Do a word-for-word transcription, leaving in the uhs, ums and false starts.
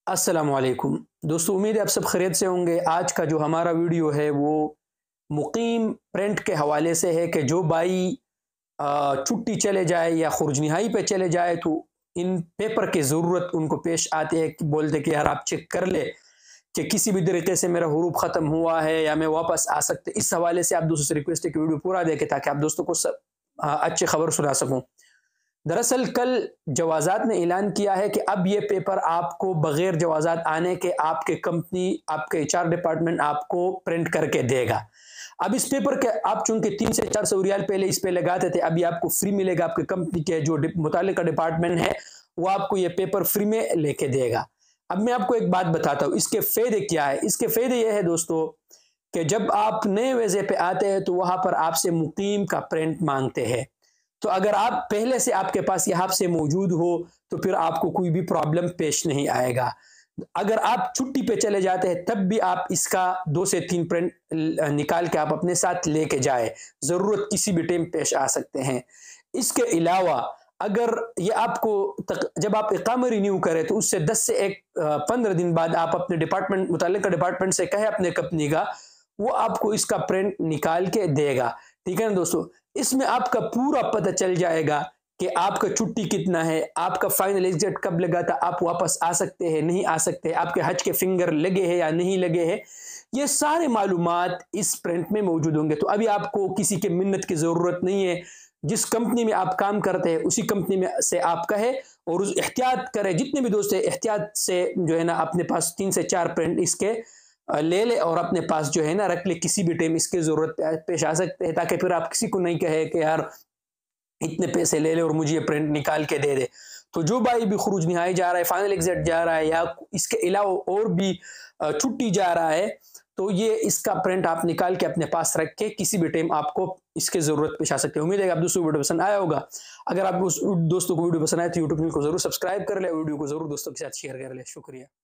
अस्सलामुअलैकुम दोस्तों, उम्मीद है आप सब खैरियत से होंगे। आज का जो हमारा वीडियो है वो मुकीम प्रिंट के हवाले से है कि जो भाई अ, छुट्टी चले जाए या खुर्ज निहाई पे चले जाए तो इन पेपर की ज़रूरत उनको पेश आती है कि बोलते कि यार आप चेक कर ले कि किसी भी तरीके से मेरा हुरूफ ख़त्म हुआ है या मैं वापस आ सकते। इस हवाले से आप दोस्तों से रिक्वेस्ट है कि वीडियो पूरा देखें ताकि आप दोस्तों को सब अ, अच्छी खबर सुना सकूँ। दरअसल कल जवाज़ात ने ऐलान किया है कि अब ये पेपर आपको बग़ैर जवाज़ात आने के आपके कंपनी, आपके एचआर डिपार्टमेंट आपको प्रिंट करके देगा। अब इस पेपर के आप चूँकि तीन से चार सौ रियाल पहले इस पे लगाते थे, अभी आपको फ्री मिलेगा। आपके कंपनी के जो डि मुताल्लिका डिपार्टमेंट है, वो आपको ये पेपर फ्री में लेके देगा। अब मैं आपको एक बात बताता हूँ, इसके फ़ायदे क्या है? इसके फ़ायदे ये है दोस्तों कि जब आप नए वीज़े पे आते हैं, तो वहाँ पर आपसे मुकीम का प्रिंट माँगते हैं। तो अगर आप पहले से आपके पास यहाँ से मौजूद हो, तो फिर आपको कोई भी प्रॉब्लम पेश नहीं आएगा। अगर आप छुट्टी पे चले जाते हैं, तब भी आप इसका दो से तीन प्रिंट ल निकाल के आप अपने साथ लेके जाएँ, ज़रूरत किसी भी टाइम पेश आ सकते हैं। इसके अलावा अगर ये आपको तक जब आप इक़ामा रिन्यू करें, तो उससे दस से एक अ, पंद्रह दिन बाद आप अपने डिपार्टमेंट मुताल्लिका डिपार्टमेंट से कहें अपने कंपनी का, वो आपको इसका प्रिंट निकाल के देगा। ठीक है ना दोस्तों? इसमें आपका पूरा पता चल जाएगा कि आपका छुट्टी कितना है, आपका फाइनल एग्ज़िट कब लगा था, आप वापस आ सकते हैं, नहीं आ सकते, आपके हज के फिंगर लगे हैं या नहीं लगे हैं। ये सारे मालूमात इस प्रिंट में मौजूद होंगे। तो अभी आपको किसी की मिन्नत की ज़रूरत नहीं है। जिस कंपनी में आप काम करते हैं, उसी कंपनी में से आप कहें और उस एहतियात करें। जितने भी दोस्त हैं, एहतियात से जो है ना अपने पास तीन से चार प्रिंट इसके अ, ले ले और अपने पास जो है ना रख ले। किसी भी टाइम इसकी ज़रूरत पे पेश आ सकते हैं, ताकि फिर आप किसी को नहीं कहे कि यार इतने पैसे ले ले और मुझे ये प्रिंट निकाल के दे दे। तो जो भाई भी खुरूज निहाई जा रहा है, फाइनल एग्ज़िट जा रहा है या इसके अलावा और भी अ, छुट्टी जा रहा है, तो ये इसका प्रिंट आप निकाल के अपने पास रख के किसी भी टाइम आपको इसकी ज़रूरत पेश आ सकती है। उम्मीद है कि आप दोस्तों को वीडियो पसंद आया होगा। अगर आप उस दोस्तों को वीडियो पसंद आए तो यूट्यूब चैनल को ज़रूर सब्सक्राइब कर ले, वीडियो को ज़रूर दोस्तों के साथ शेयर कर ले। शुक्रिया।